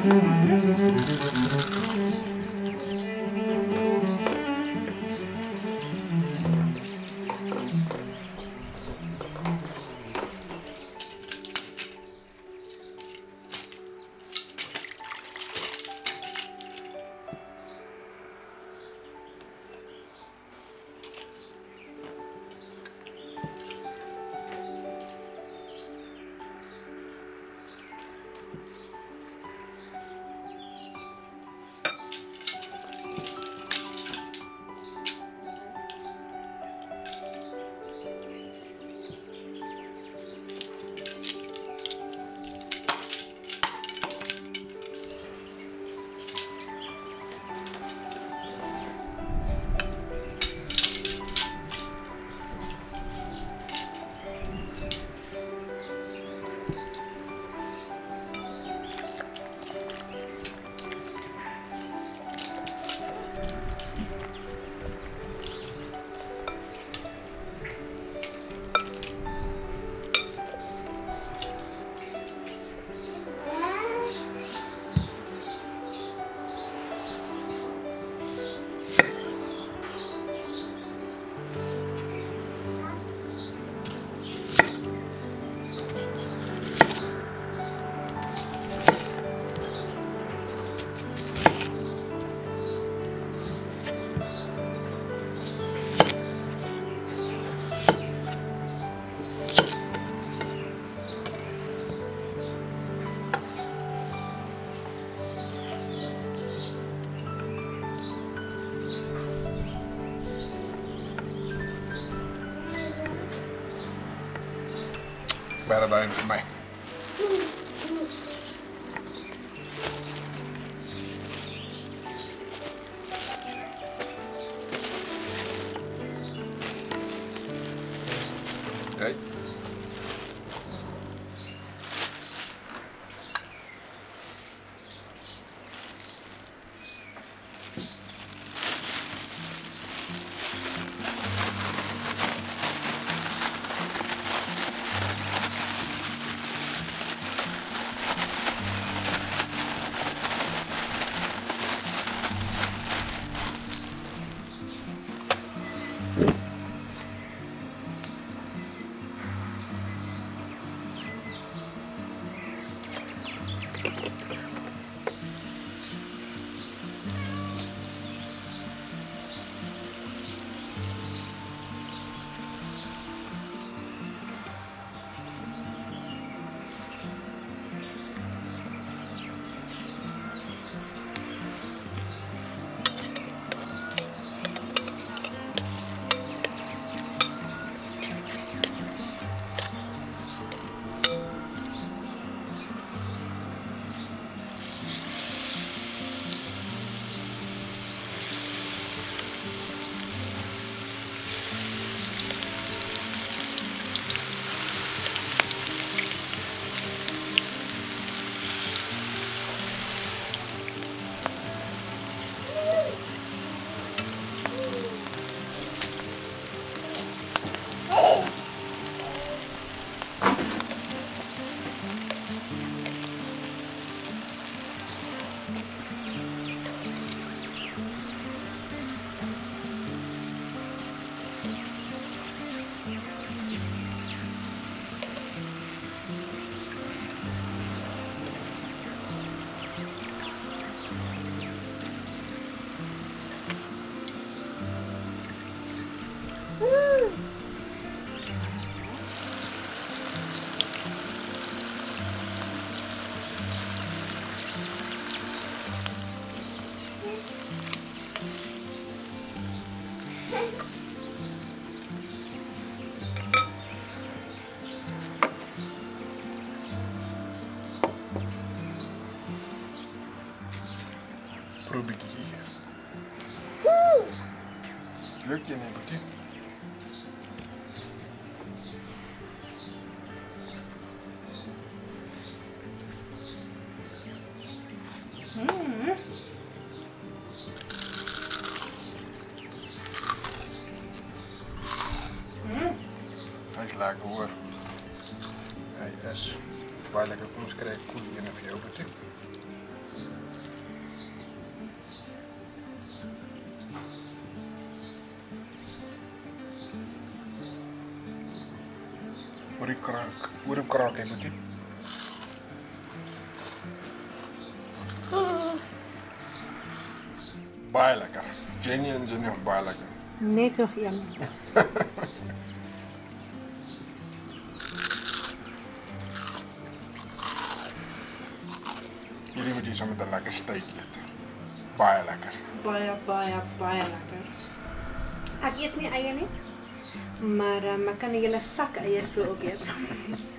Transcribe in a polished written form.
Bijna bijna voor mij. Oké. Probeer hier. Lukt je niet, Boetje? Hij is lekker hoor. Hij is waar lekker ons krijgt koeien en een yoghurt. Hoe op kraak hè, Boetie? Baie lekker. Genuine, baie lekker. Net nog een. Hierdie moet jy saam met 'n lekker steak eet. Baie lekker. Baie lekker. Ek eet nie eie nie, maar ek kan 'n hele sak eie so opeet.